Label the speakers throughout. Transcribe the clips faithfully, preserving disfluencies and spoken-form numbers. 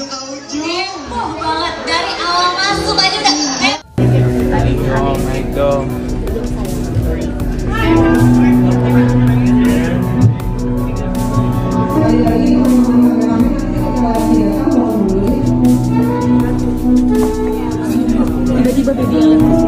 Speaker 1: ujung ke ujung.
Speaker 2: Heboh banget dari awal masuk aja udah.
Speaker 3: Oh my god.
Speaker 2: Tiba-tiba baby.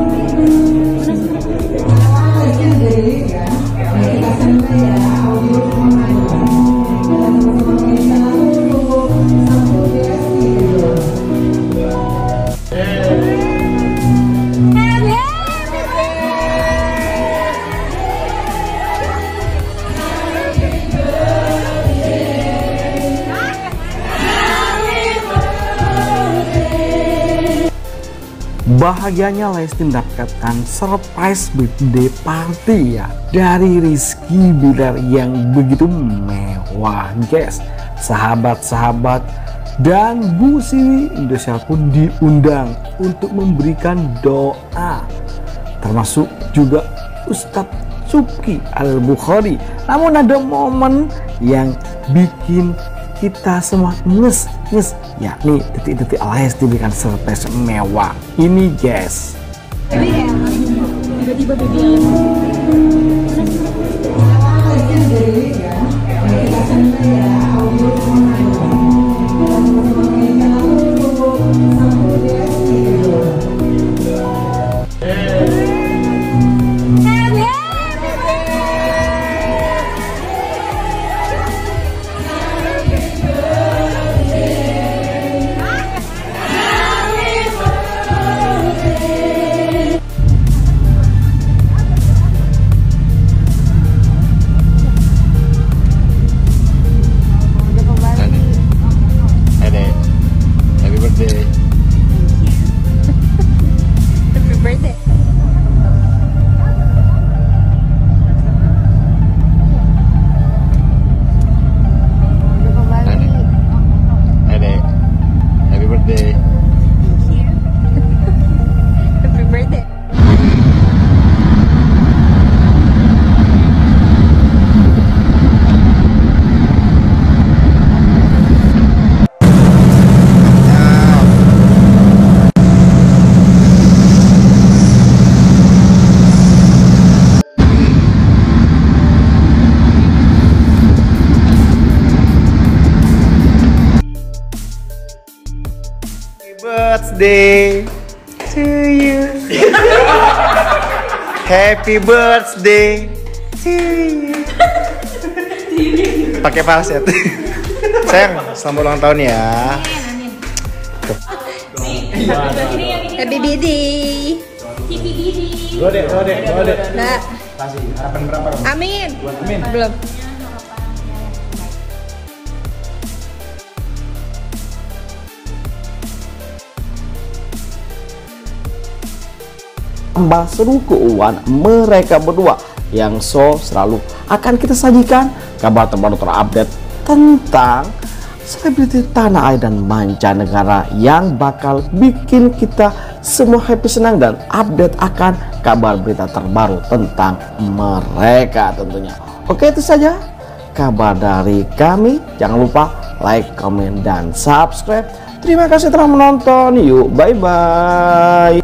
Speaker 3: Bahagianya Lesti mendapatkan surprise birthday party ya dari Rizky Bilar yang begitu mewah guys. Sahabat-sahabat dan Bu Siri Indosiar pun diundang untuk memberikan doa, termasuk juga Ustadz Subki Al-Bukhari. Namun ada momen yang bikin kita semua nges nges yakni detik-detik Lesti diberikan surprise mewah ini guys.
Speaker 2: Tiba-tiba baby.
Speaker 1: Birthday to you. Happy birthday to you. Pakai falset. Sayang, selamat ulang tahun ya.
Speaker 2: Happy birthday.
Speaker 1: Gode, gode, gode.
Speaker 2: Nah,
Speaker 1: Kasih harapan berapa?
Speaker 2: amin.
Speaker 1: Amin.
Speaker 2: Belum.
Speaker 3: Tambah seru keuangan mereka berdua yang so selalu akan kita sajikan kabar terbaru terupdate tentang selebriti tanah air dan mancanegara yang bakal bikin kita semua happy, senang, dan update akan kabar berita terbaru tentang mereka tentunya. Oke, itu saja kabar dari kami. Jangan lupa like, comment, dan subscribe. Terima kasih telah menonton. Yuk, bye-bye.